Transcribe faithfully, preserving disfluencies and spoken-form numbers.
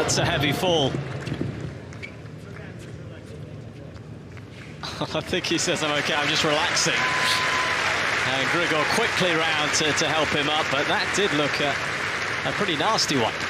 That's a heavy fall. I think he says, I'm okay, I'm just relaxing. And Grigor quickly round to, to help him up, but that did look a, a pretty nasty one.